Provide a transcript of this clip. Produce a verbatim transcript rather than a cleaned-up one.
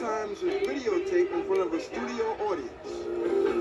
sometimes it's videotaped in front of a studio audience.